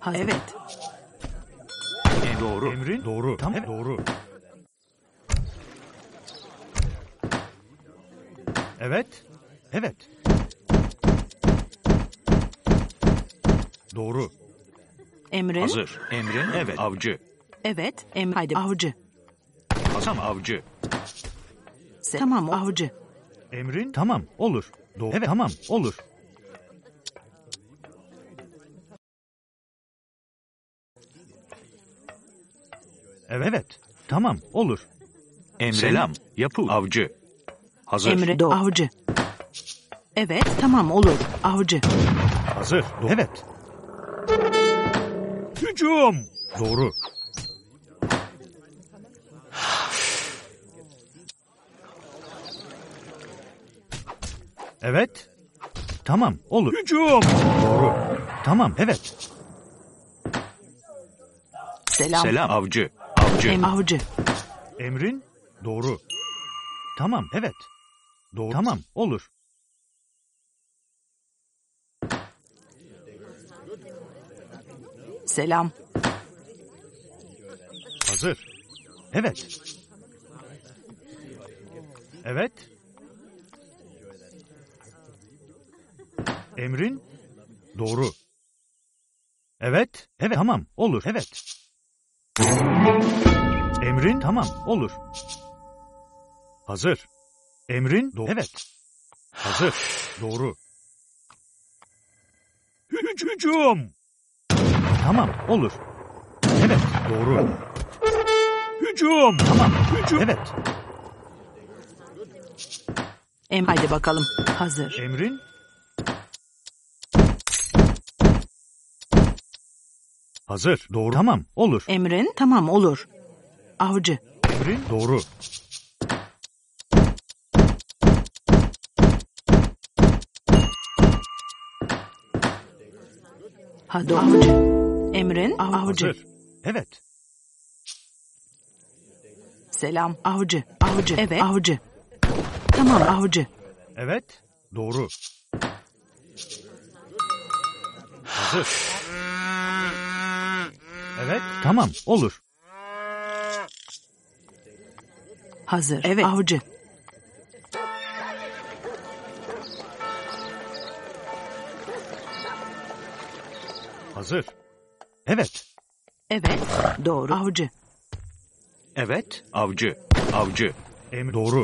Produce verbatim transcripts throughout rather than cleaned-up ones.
Ha, evet. Em doğru. Emrin doğru. Tam evet. Doğru. Evet. Evet. Doğru. Emrin. Hazır. Emrin evet. Avcı. Evet. Em haydi avcı. Hasan avcı. Se tamam avcı. Emrin tamam olur. Doğru. Evet tamam olur. Evet. Evet. Tamam olur. Emre. Selam. Yapı. Avcı. Hazır. Emre do avcı. Evet tamam olur. Avcı. Hazır. Do evet. Hücum. Doğru. Evet. Tamam olur. Hücum. Doğru. Tamam evet. Selam. Selam. Avcı. Avcı. Em avcı. Emrin doğru. Tamam evet. Doğru. Tamam olur. Selam. Hazır. Evet. Evet. Emrin doğru. Evet. Evet tamam olur. Evet. Emrin tamam olur. Hazır. Emrin doğru. Evet. Hazır. Doğru. Hücum. Tamam olur. Evet doğru. Hücum. Tamam. Hücum. Evet. Em haydi bakalım. Hazır. Emrin. Hazır. Doğru. Tamam olur. Emrin tamam olur. Avcı. Emrin doğru. Ha doğru. Avcı. Emrin av- avcı. Hazır. Evet. Selam. Avcı. Avcı. Evet. Avcı. Tamam avcı. Evet. Doğru. Hazır. Evet. Tamam olur. Hazır. Evet. Avcı. Hazır. Evet. Evet. Doğru. Avcı. Evet. Avcı. Avcı. Em doğru.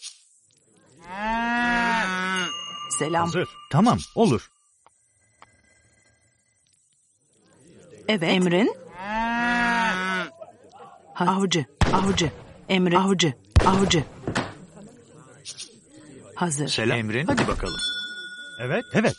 Selam. Hazır. Tamam olur. Evet. Emrin. Ha, avcı. Avcı. Emri. Avcı. Avcı. Hazır. Selam. Emrin. Hadi bakalım. Evet. Evet.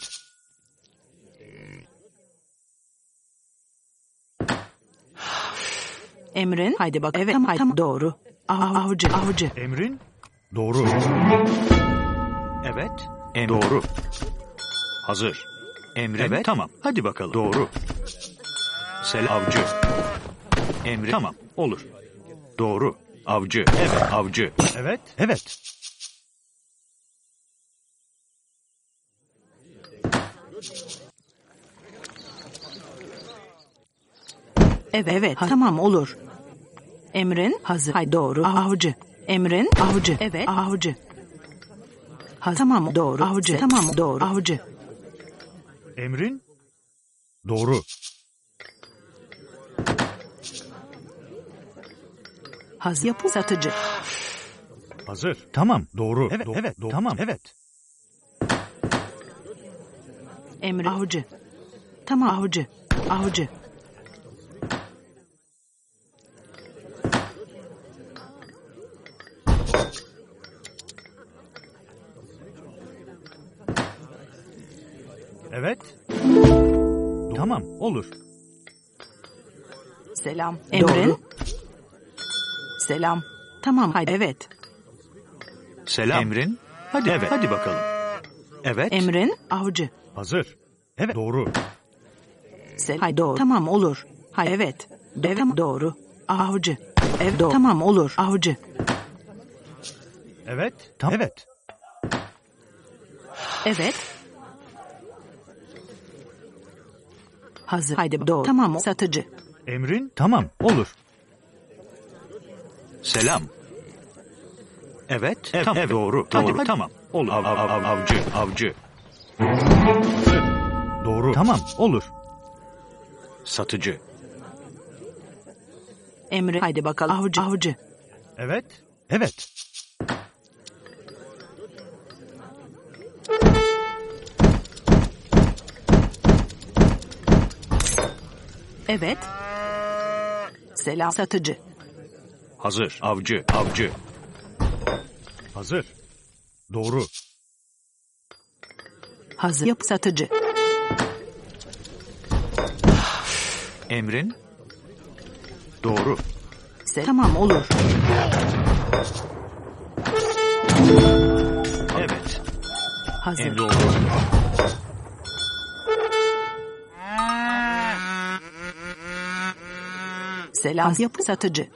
Emrin. Haydi bak. Evet. Tamam. Tamam. Doğru. Av, avcı. Avcı. Emrin doğru. Evet. Em doğru. Hazır. Emrin. Evet. Tamam. Hadi bakalım. Doğru. Selam. Avcı. Emri. Tamam. Olur. Doğru. Avcı. Evet. Avcı. Evet. Evet. Evet. Evet. Ha, tamam olur. Emrin. Hazır. Hay doğru. Avcı. Emrin. Avcı. Evet. Avcı. Ha, tamam doğru. Avcı. Tamam doğru. Avcı. Emrin doğru. Hazır. Yapı satıcı. Hazır. Tamam doğru. Evet. Do evet. Do tamam evet. Emri. Avcı. Tamam avcı. Avcı. Evet. Tamam olur. Selam. Emrin. Doğru. Selam. Tamam haydi evet. Selam. Emrin. Hadi evet. Hadi bakalım. Evet. Emrin. Avcı. Hazır. Evet doğru. Selam. Hay doğru. Tamam olur. Hay evet. Do tamam doğru. Avcı. Evet doğru. Tamam olur. Avcı. Evet. Tam evet. Evet. Hazır. Haydi doğru. Tamam satıcı. Emrin tamam olur. Selam. Evet, evet, tamam, doğru, doğru, hadi, hadi. Tamam. Olur. Av, av, av, avcı, avcı. Doğru. Tamam olur. Satıcı. Emrin haydi bakalım avcı, avcı. Evet, evet. Evet. Selam satıcı. Hazır. Avcı. Avcı. Hazır. Doğru. Hazır. Yap satıcı. Emrin. Doğru. Se tamam olur. Evet. Hazır. Em doğru. Selam yapı satıcı.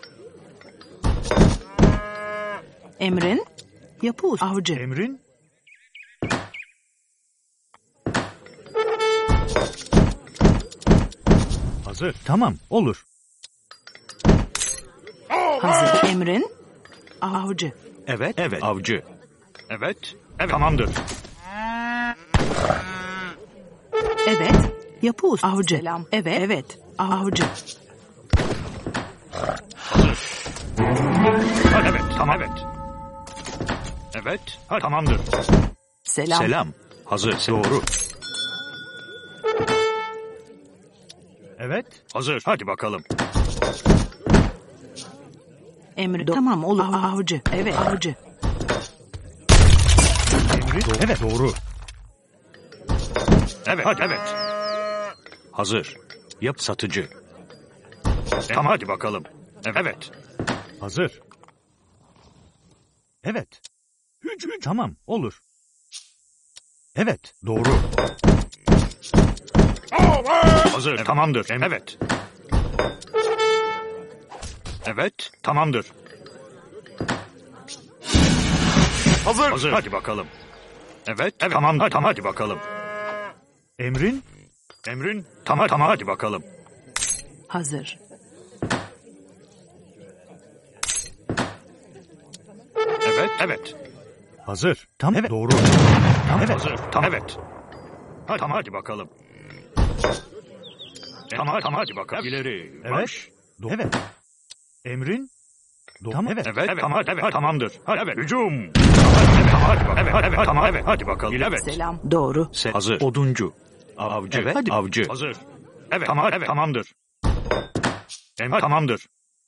Emrin yapı avcı. Emrin. Hazır. Tamam olur. Hazır. Emrin avcı. Evet, evet. Avcı. Evet, evet. Tamamdır. Evet. Yapı avcı. Selam. Evet, evet. Avcı. Hazır. Ha, evet, tamam, evet. Evet, ha, tamamdır. Selam. Selam. Hazır, doğru. Evet. Hazır. Hadi bakalım. Emri do tamam olur avcı. Evet avcı. Emrin. Do evet doğru. Evet, hadi evet. Hazır. Yap satıcı. Tamam hadi bakalım. Evet. Hazır. Evet. Tamam olur. Evet doğru. Hazır. Evet. Tamamdır. Evet. Evet. Tamamdır. Hazır. Hazır. Hadi bakalım. Evet. Evet. Tamam. Hadi, tamam hadi bakalım. Emrin. Emrin. Tamam tamam hadi bakalım. Hazır. Evet. Evet. Hazır. Tam evet doğru. Tam evet. Hazır. Tam evet. Hadi tamam hadi bakalım. Tamam tamam hadi bakalım. İleri. Evet. Baş. Do evet. Emrin. Do tam evet. Evet. Evet. Tamam evet. Tamamdır. Hadi evet. Hücum. Tamam evet. Tamam hadi bakalım. Evet. Evet. Tamam evet. Hadi bakalım. Evet. Selam. Doğru. Se hazır. Oduncu. Avcı. Evet. Hadi. Avcı. Hazır. Evet. Tamam evet. Tamamdır. Evet. Tamamdır.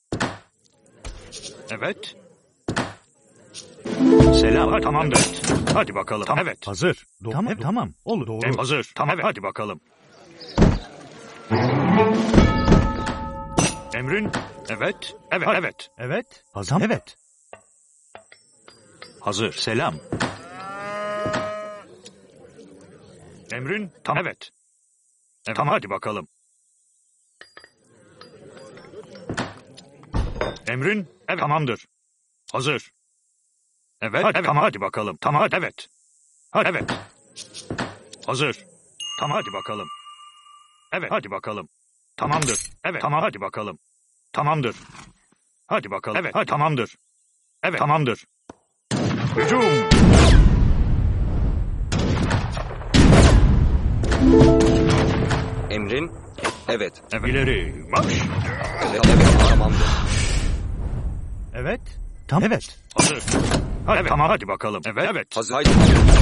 Evet. Selam. Ha, tamamdır. Hadi bakalım. Tamam evet. Hazır. Do tamam evet. Tamam. Olur doğru. Em hazır. Tamam evet. Hadi bakalım. Emrin. Evet. Evet. Evet. Evet. Hazır. Evet. Hazır. Selam. Emrin. Tamam evet. Evet. Tamam hadi bakalım. Emrin. Evet. Tamamdır. Hazır. Evet. Hadi, tamam hadi bakalım. Tamam hadi evet. Hadi evet. Hazır. Tamam hadi bakalım. Evet hadi bakalım. Tamamdır. Evet tamam hadi bakalım. Tamamdır. Hadi bakalım. Evet hadi tamamdır. Evet tamamdır. Hücum. Emrin. Evet. Evet. İleri. Marş. Evet, evet tamamdır. Evet. Tam evet. Hazır. Hadi, evet, tamam hadi bakalım. Evet evet. Hazır. Haydi.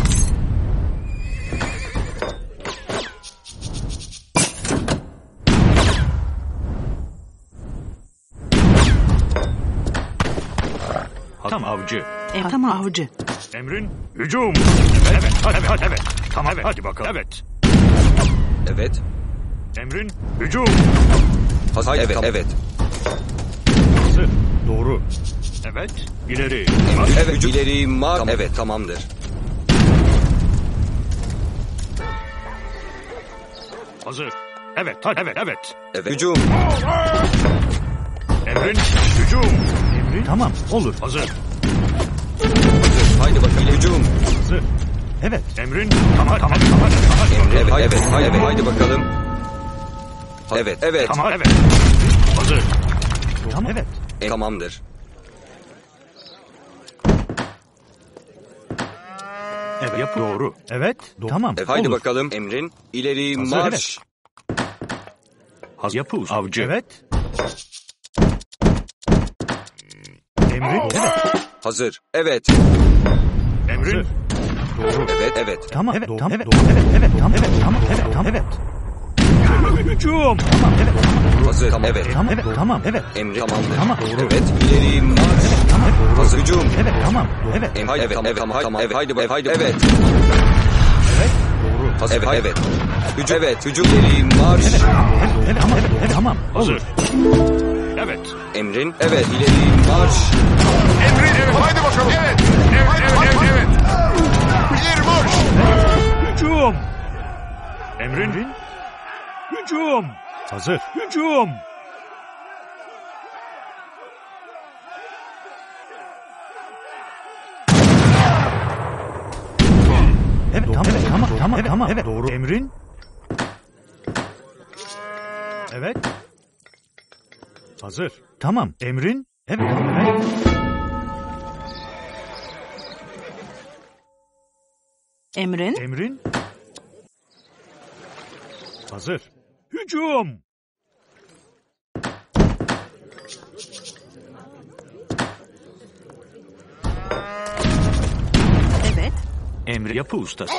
Tam avcı. Em tamam avcı. Emrin. Hücum. Evet evet. Hadi evet. Evet. Tamam evet. Hadi bakalım. Evet. Evet. Emrin. Hücum. Hazır. Evet. Tamam. Evet. Hazır. Doğru. Evet. İleri. Emrin. Evet. Hücum. İleri mar. Tamam. Evet tamamdır. Hazır. Evet. Hadi evet. Evet. Evet. Hücum. Emrin. Hücum. Emrin. Tamam olur. Hazır. Haydi bakalım. Hücum. Hazır. Evet. Emrin. Tamam tamam tamam. Tamam. Emrin. Evet. Evet. Haydi, haydi bakalım. Evet, evet. Tamam, evet. Hazır. Tamam, evet. E, tamamdır. Evet, yap. Doğru. Evet. Do- tamam. E, haydi olur. bakalım. Emrin. İleri Hazır, marş. Hazır. Yapı usta. Avcı. Evet. Emrin. Evet. Hazır. Evet. Emrin. Doğru. Evet, evet. Tamam. Evet. Tamam. Evet. Doğru. Evet. Evet. Tamam. Evet. Tamam. Evet. Tamam. Evet. Hücum. Tamam. Evet. Tamam. Hazır. Tamam. Evet. Tamam. Evet. Tamam. Evet. Emri tamamdır. Tamam. Doğru. Evet. İleri marş. Tamam. Evet. Doğru. Hazır. Hücum. Evet. Tamam. Doğru. Evet. Em, haydi, evet, tamam, tamam, tamam. Evet, haydi, haydi, haydi. Evet. Evet. Doğru. Hazır. Evet, evet. Hücum. Evet, hücum. İleri marş. Evet. Evet. Tamam. Evet. Evet. Tamam. Hazır. Olur. Evet. Emrin. Evet, ileri marş. Emrin, evet, haydi bakalım. Evet, evet, evet, evet, evet. İleri marş. Hücum. Emrin. Hücum. Hazır. Hücum. Evet. Tamam. Evet. Tamam. Tamam. Evet. Tamam. Evet. Doğru. Emrin. Evet. Hazır. Tamam. Emrin. Evet. Evet. Emrin. Emrin. Hazır. Hücum. Evet. Emri yapı ustası.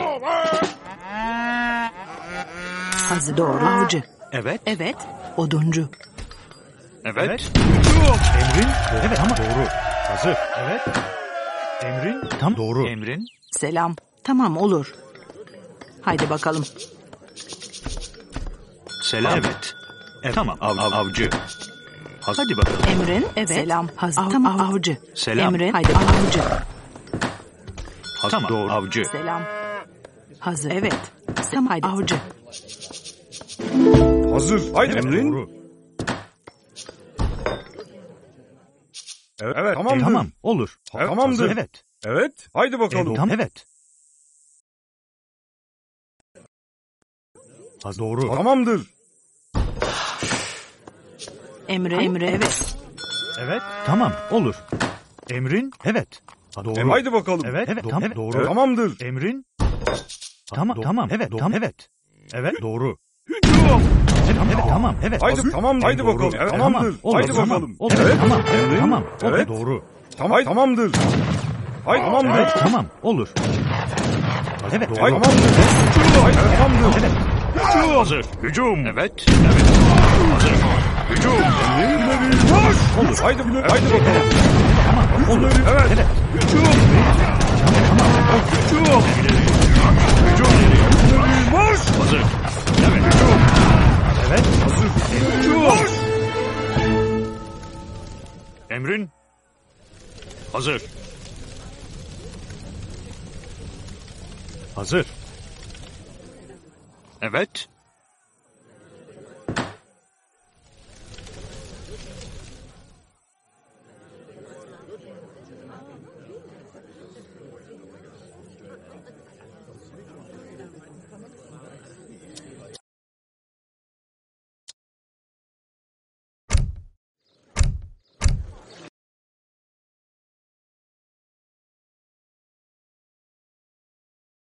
Hazır. Doğru. Avcı. Evet. Evet. Oduncu. Evet. Evet. Hücum. Emrin. Evet. Tamam. Doğru. Hazır. Evet. Emrin. Tam doğru. Emrin. Selam. Tamam olur. Haydi bakalım. Selam. Evet. Evet. Tamam. Av, av, avcı. Hazır. Hadi bakalım. Emrin. Evet. Selam. Hazır. Tamam. Avcı. Selam. Emrin. Haydi avcı. Hazır. Tamam. Doğru. Avcı. Selam. Hazır. Evet. Tamam. Haydi avcı. Hazır. Haydi Evet. Emrin. Doğru. Evet, evet. Tamamdır. Tamam. Olur. Evet, tamamdır. Hazır. Evet. Evet, haydi bakalım. E, tamam. Evet. Hazır. Doğru. Tamamdır. Emre. Emre. Evet. Evet. Tamam. Olur. Emrin. Evet. Ha, doğru. E, haydi bakalım. Evet. Evet. Tamam. Evet. Doğru. Evet, tamamdır. Emrin. Tamam. doğru. Tamam. Evet. Tamam. Evet. Evet. Doğru. Hücum. Evet. Evet. Tamam. Evet. Haydi, Hazır. tamam, haydi Doğru. bakalım. Evet, Tamam. tamamdır. Olur. Haydi Tamam. bakalım. Olur. Evet. Tamam. Evet. Emrin. Tamam. Olur. Evet. Doğru. Tamam, tamamdır. Haydi, tamamdır. Evet. Tamam. Olur. Evet. Doğru. Haydi, tamamdır. Haydi, tamamdır. Evet. Hücum. Hazır. Hücum. Evet. Evet. Hazır. Hücum. Marş. Olur. Haydi, haydi bakalım. Tamam. Olur. Evet. Evet. Hücum. Hücum. Hücum. Marş. Hazır. Evet. Hücum. Evet. Hazır. Hücum. Marş. Emrin. Hazır. Hazır. Evet.